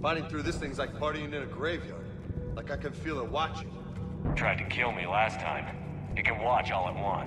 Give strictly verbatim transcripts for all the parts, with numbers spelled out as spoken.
Fighting through this thing's like partying in a graveyard. Like I can feel it watching. Tried to kill me last time. It can watch all at once.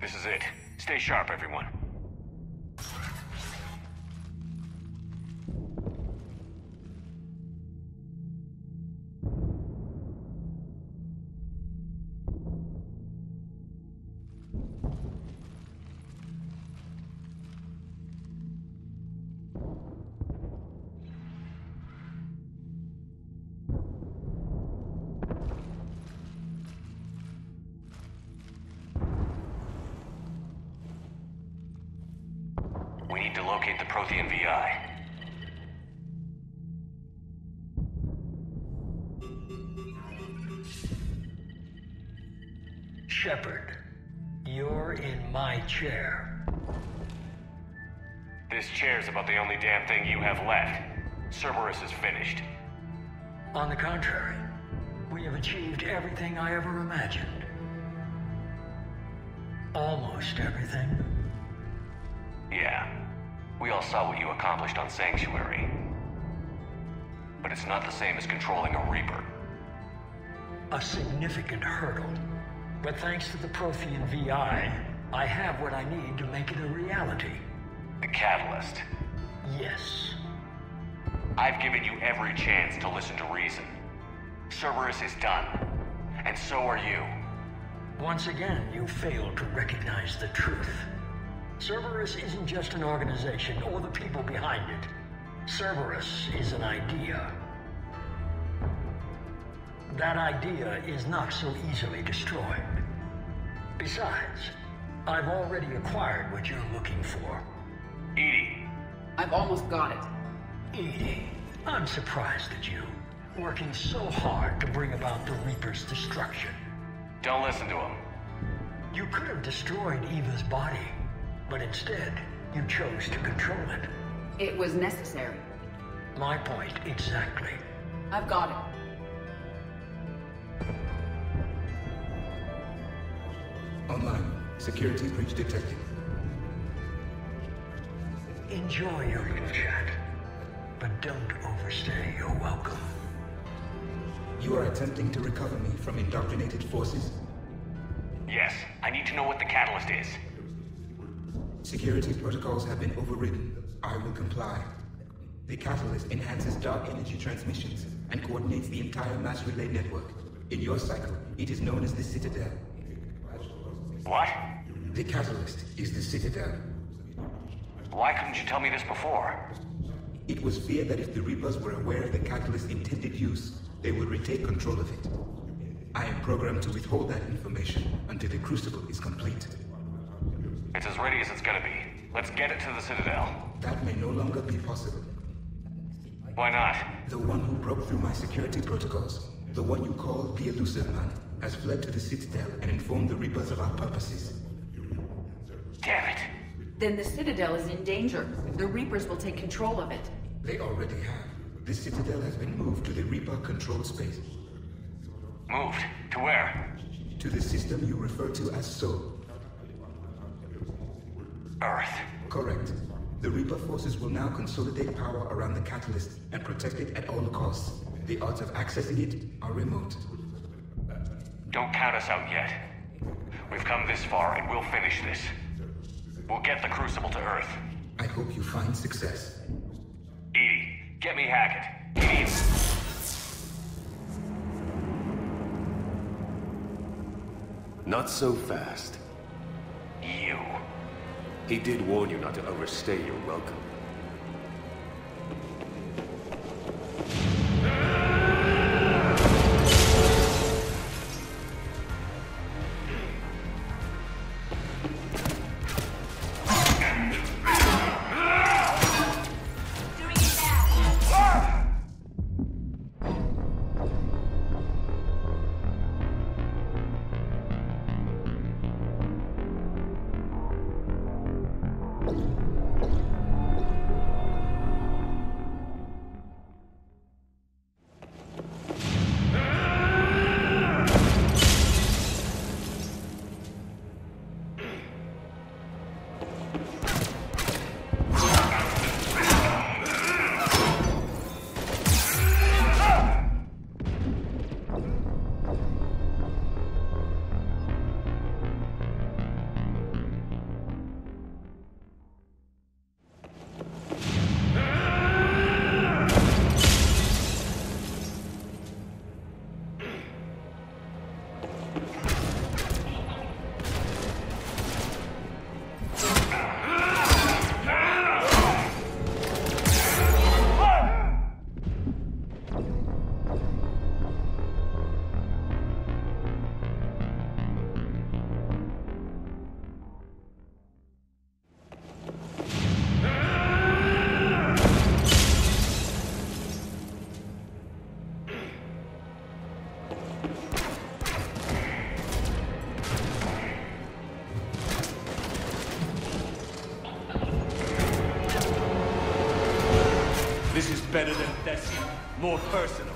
This is it. Stay sharp, everyone. We need to locate the Prothean V I. Shepard, you're in my chair. This chair's about the only damn thing you have left. Cerberus is finished. On the contrary, we have achieved everything I ever imagined. Almost everything. Yeah. We all saw what you accomplished on Sanctuary. But it's not the same as controlling a Reaper. A significant hurdle. But thanks to the Prothean V I, I have what I need to make it a reality. The Catalyst. Yes. I've given you every chance to listen to reason. Cerberus is done. And so are you. Once again, you failed to recognize the truth. Cerberus isn't just an organization or the people behind it. Cerberus is an idea. That idea is not so easily destroyed. Besides, I've already acquired what you're looking for. Edie. I've almost got it. Edie, I'm surprised at you, working so hard to bring about the Reaper's destruction. Don't listen to him. You could have destroyed Eva's body, but instead, you chose to control it. It was necessary. My point exactly. I've got it. Online. Security breach detected. Enjoy your little chat, but don't overstay your welcome. You are attempting to recover me from indoctrinated forces? Yes, I need to know what the Catalyst is. Security protocols have been overridden. I will comply. The Catalyst enhances dark energy transmissions and coordinates the entire mass relay network. In your cycle, it is known as the Citadel. What? The Catalyst is the Citadel. Why couldn't you tell me this before? It was feared that if the Reapers were aware of the Catalyst's intended use, they would retake control of it. I am programmed to withhold that information until the Crucible is complete. It's as ready as it's gonna be. Let's get it to the Citadel. That may no longer be possible. Why not? The one who broke through my security protocols, the one you call the Elusive Man, has fled to the Citadel and informed the Reapers of our purposes. Damn it. Then the Citadel is in danger. The Reapers will take control of it. They already have. The Citadel has been moved to the Reaper-controlled space. Moved? To where? To the system you refer to as Sol. Earth. Correct. The Reaper forces will now consolidate power around the Catalyst and protect it at all costs. The odds of accessing it are remote. Don't count us out yet. We've come this far and we'll finish this. We'll get the Crucible to Earth. I hope you find success. Edie, get me Hackett. He needs... Not so fast. You. He did warn you not to overstay your welcome. This is better than Thessia. More personal.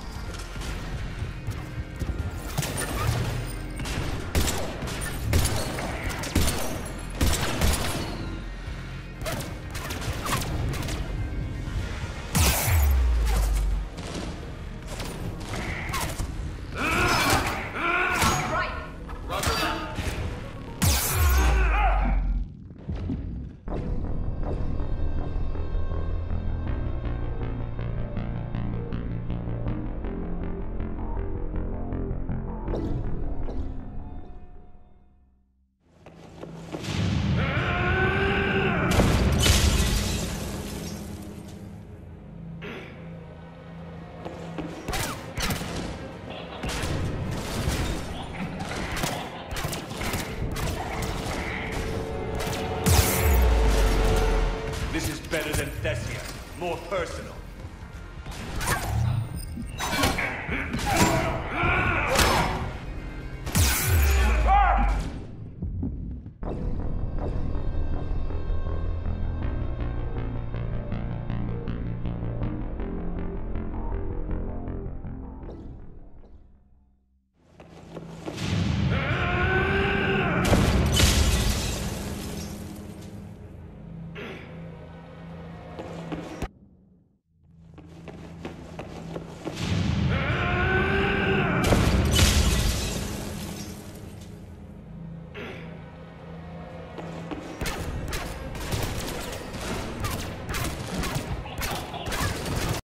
This is better than Thessia. More personal.